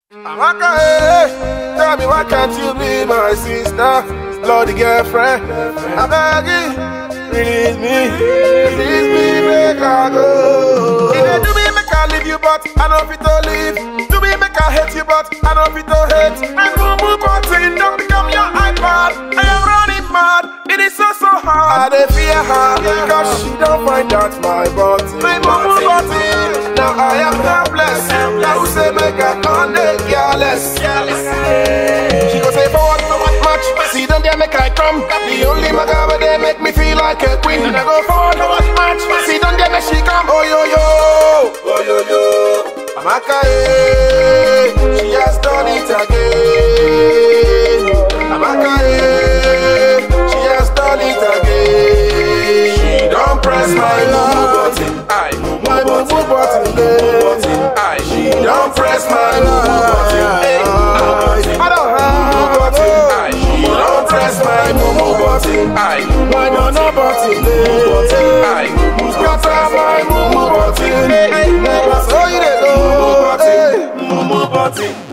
Amaka, tell me why can't you be my sister, Lordy girlfriend? I beg you, release me, make I go. If they do me, make I leave you, but I know fit to leave. Do me, make I hate you, but I know fit to hate. My boo button don't become your iPad. I am running mad, it is so hard. I fear her, because she don't find out my button. My boo button, now I am helpless. Now who say make I come there, careless. She go say forward, match. See them there make I come. The only maga where they make me feel like a queen. And I go forward, match. See them there make she come. Oh yo yo, oh yo yo. Amaka, she has done it again. Amaka, she has done it again. She don't press my love button. My boo button. She don't press my love. I don't have button. She don't press my boo button. My no button. Scatter my boo button. Never saw you there. Button.